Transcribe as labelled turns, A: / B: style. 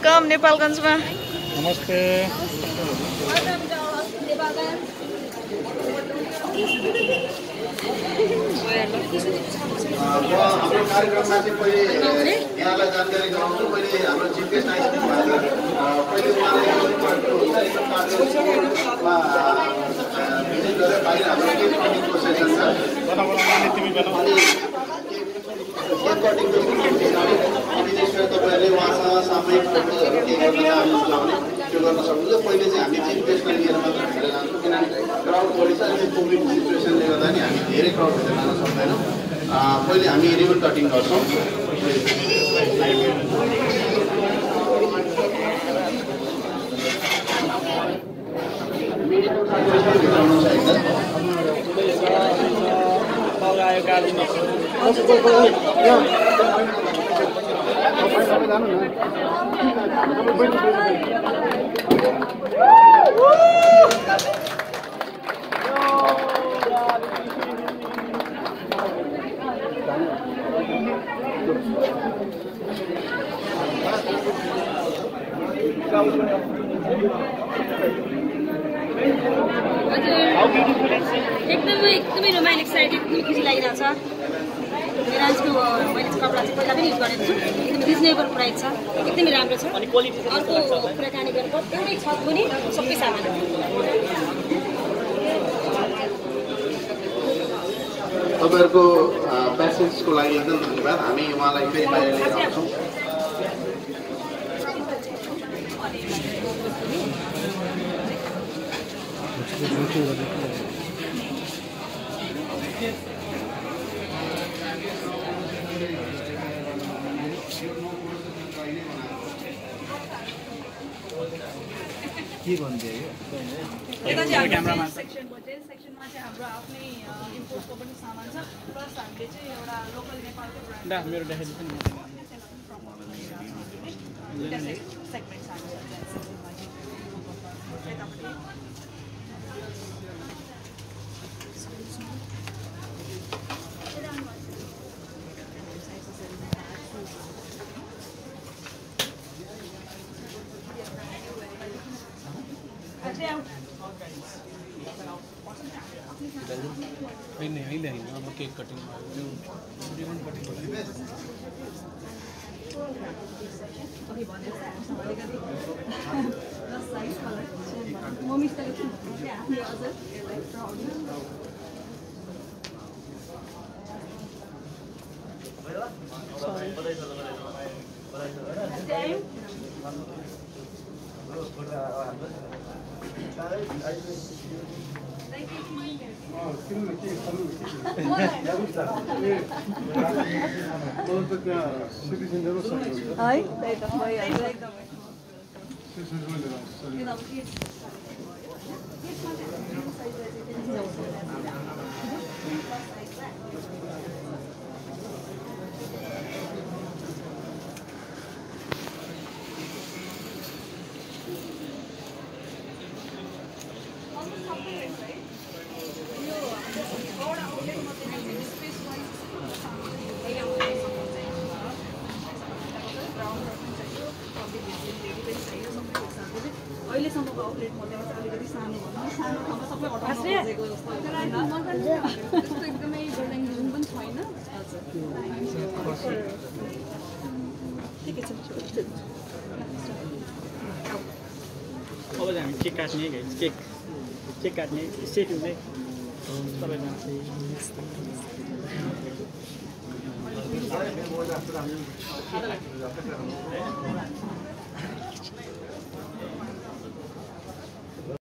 A: Welcome नेपालगञ्जमा।
B: नमस्ते।
C: हाम्रो कार्यक्रममा चाहिँ पहिले यहाँलाई जानकारी गराउँछु। मैले हाम्रो चिफ गेस्ट आइसक्नु भएको थियो। पहिले उहाँले भिजिट गरेर बाहिर हाम्रो केक कटिङको सेसन छ। केक कटिङको अनि त्यसमा तपाईँहरूले उहाँसँग सामूहिक फोटोहरू के गर्न चाहनुहुन्छ भने त्यो गर्न सक्नुहुन्छ। पहिले चाहिँ हामी चिफ गेस्टलाई लिएर मात्र भित्र जान्छौँ, किनभने क्राउड बढी छ। अहिले कोभिड सिचुएसनले गर्दा नि हामी धेरै क्राउड भित्र लान सक्दैनौँ। पहिले हामी रिबन कटिङ गर्छौँ।
D: एकदमै रोमान्टिक साइड एकदमै खुसी लागिरहेको छ। मेराजको मैले कपडा चाहिँ पहिला पनि युज गरेको छु। एकदमै रिजनेबल प्राइस छ, एकदमै राम्रो छ। अर्को कुराकानी गरेको एउटै छत पनि सबै सामान
C: तपाईँहरूको प्यासेन्जको लागि एकदम धन्यवाद। हामी उहाँलाई फेरि बाहिर लिएर आउँछौँ।
B: के भन्दै हो
A: यता चाहिँ हाम्रो सेक्सनमा चाहिँ हाम्रो आफ्नै इम्पोर्टको पनि सामान छ, प्लस हामीले चाहिँ एउटा लोकल नेपालको ब्रान्ड
B: मेरो देखाइदिनु नि
A: सेगमेन्ट छ।
B: अहिले अब केक कटिङ रिबन कटिङ
A: अहिलेसम्मको आउटलेट मध्येमा चाहिँ अलिकति सानो भनौँ, सानो ठाउँमा सबै हटाउनु खोजेको जस्तो त्यस्तो एकदमै बोर्डिङ जुन पनि छैन।
B: अब हामी केक काट्ने केक काट्ने सेट हुँदै सबैजना